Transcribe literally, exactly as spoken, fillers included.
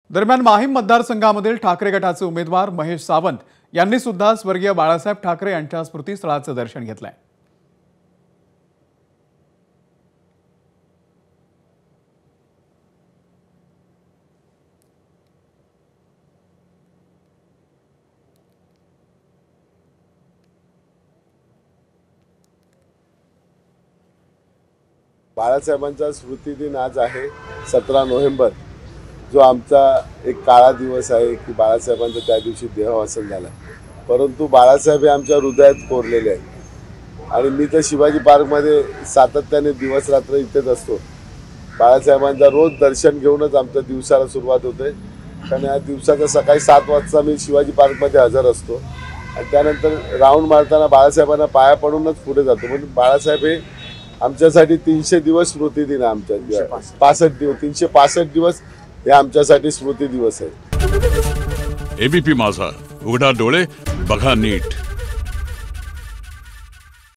दरम्यान माहीम मतदारसंघामधील ठाकरे गटाचे उमेदवार महेश सावंत यांनी सुद्धा स्वर्गीय बाळासाहेब ठाकरे यांच्या स्मृतीस्थळाचे दर्शन घेतले। बाळासाहेबांचा स्मृतिदिन आज आहे सतरा नोव्हेंबर, जो आमचा एक काळा दिवस आहे की बाळासाहेबांचा त्या दिवशी देहावसान झाला। परंतु बाळासाहेब हे आमच्या हृदयात कोरलेले आहेत आणि मी तर शिवाजी पार्कमध्ये सातत्याने दिवस रात्र इथेच असतो। बाळासाहेबांचा रोज दर्शन घेऊनच आमच्या दिवसाला सुरुवात होते, कारण या दिवसाच्या सकाळी सात वाजता मी शिवाजी पार्कमध्ये हजर असतो आणि त्यानंतर राऊंड मारताना बाळासाहेबांना पाया पडूनच पुढे जातो। म्हणजे बाळासाहेब हे आमच्यासाठी तीनशे दिवस स्मृती दिन आहे। आमच्या पासष्ट दिवस तीनशे पासष्ट दिवस हे आमच्यासाठी स्मृती दिवस आहे। एबीपी माझा, उघडा डोळे बघा नीट।